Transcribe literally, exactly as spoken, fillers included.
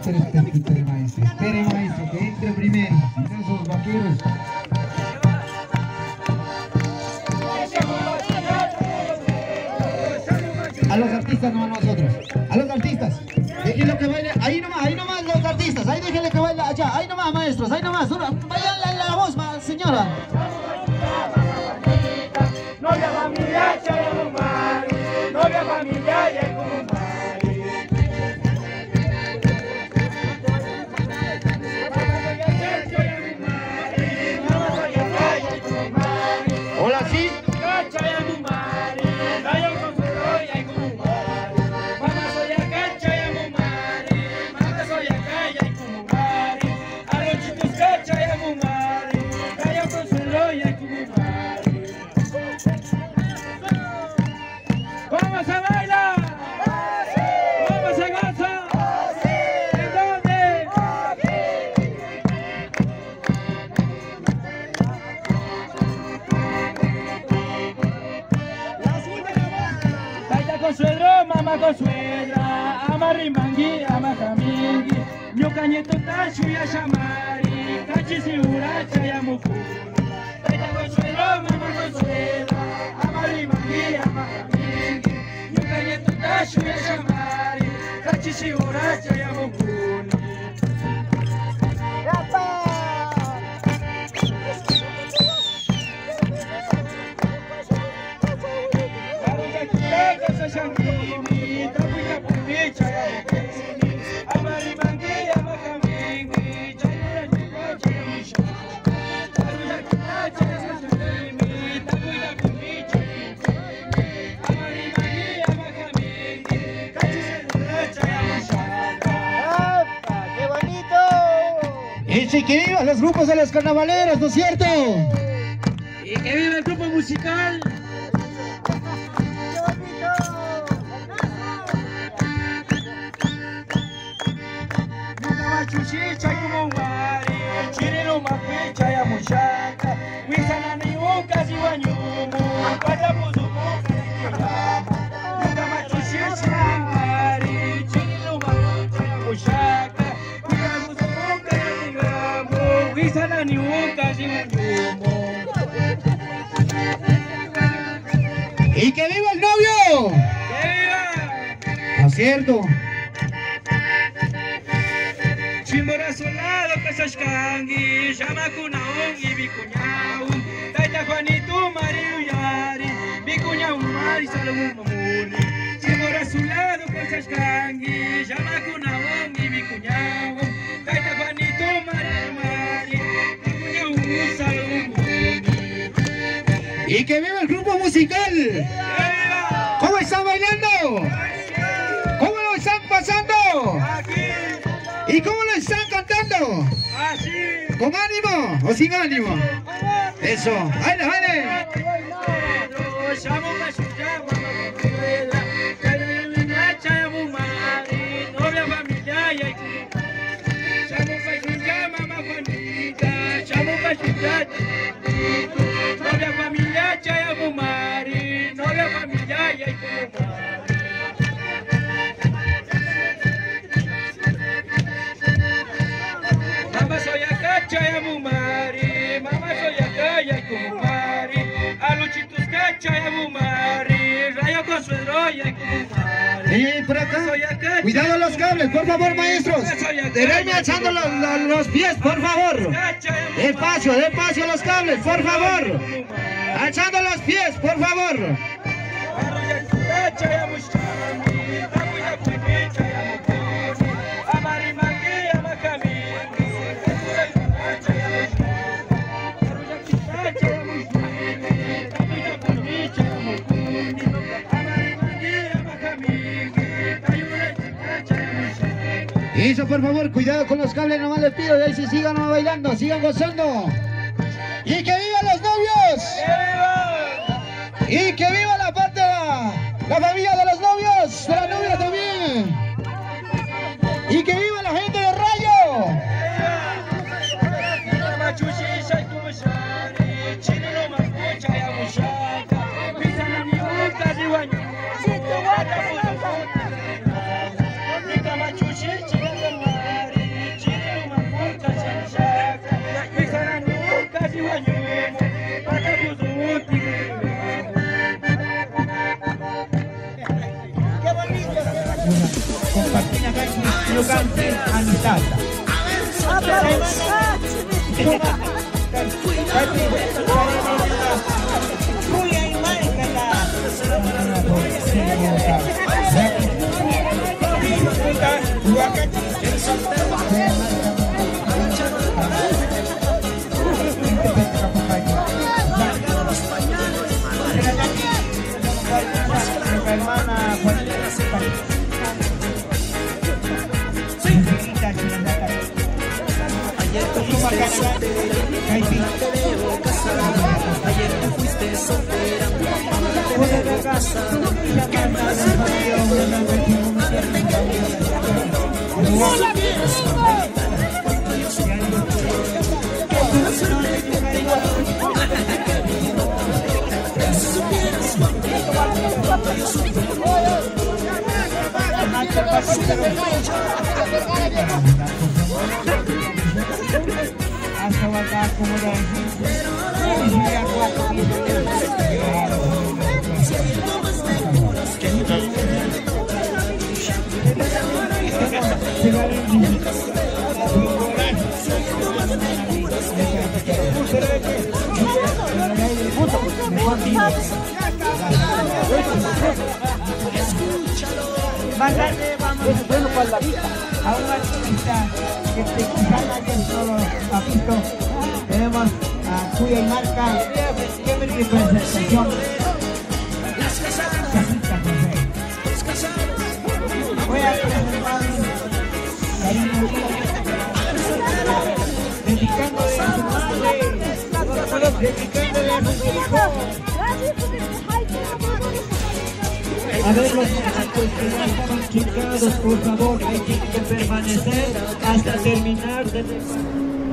espere, espere, espere, maestro. Espere, maestro, que entre primero. Sin esos vaqueros. A los artistas, no a nosotros. A los artistas. Déjenlo que baile. Ahí nomás, ahí nomás los artistas. Ahí déjenle que baile allá. Ahí nomás, maestros. Ahí nomás. Vayan la, la voz, ma, señora. Novia familia, Chayamumari. Novia familia, Yaykumumari. Hola, sí. ¡Vamos a bailar! ¡Vamos a gozar! ¿En dónde? Taita consuegro, mamá consuegra, ama rimangui, ama jamingui, ñuka nieto tachu ya shamari, tachi siura chayamuku. Taita consuegro, mamá consuegra, ama rimangui, ama jamingui, ñuka nieto tachu ya shamari, tachi siura chayamuku. Y que vivan los grupos de los carnavaleros, ¿no es cierto? Y que viva el grupo musical. Chuchicha como wari, chirino mapicha ya mushaka, wisana ni uka ziwanyumu, kwata muzumu kayama. Nuka machuchicha wari, chirino mapicha ya mushaka, kwata muzumu kayama, wisana ni uka ziwanyumu. ¡Y que viva el novio! ¡Que viva! ¿No es cierto? Chimbora solado kasashkangi, llama kunaun y bicuñaun, taita Juanito Mario Yari, bicuñaun Mari Salomón Mamuni. Chimbora solado kasashkangi, llama kunaun y bicuñaun, taita Juanito Mario Yari, bicuñaun Salomón Mamuni. ¡Y que viva el grupo musical! ¡Viva! ¿Cómo están bailando? ¿Cómo lo están pasando? Aquí. ¿Y cómo lo están cantando? Así. ¿Con ánimo o sin ánimo? Eso, ¡baile, baile! Novia familia Chayamumari, novia familia Yaykumumari. Mama soy acá Chayamumari, mama soy acá Yaykumumari, aluchitus ka Chayamumari, rayo consuegro Yaykumumari. Y por acá, cuidado los cables, por favor, maestros. Dereña alzando los, los, los pies, por favor. Despacio, despacio los cables, por favor. Alzando los pies, por favor. Eso, por favor, cuidado con los cables, nomás les pido, y ahí sí sigan bailando, sigan gozando. ¡Y que vivan los novios! ¡Y que viva la parte de la, la familia de los novios, de la novia también! ¡Y que viva la gente de Rayo! canten amistad. Hermana ayer tú fuiste soltera, fuiste de casa, hasta acá como de Mándale, vamos bueno para la vida a una artista que te quizá nadie solo ha visto. Tenemos a Cuya y Marca, que me representación. Voy a presentar cariño, dedicándole a su madre, dedicándole a su hijo. A ver los muchachos que ya estaban chingados, por favor, ahí tienen que permanecer hasta terminar de...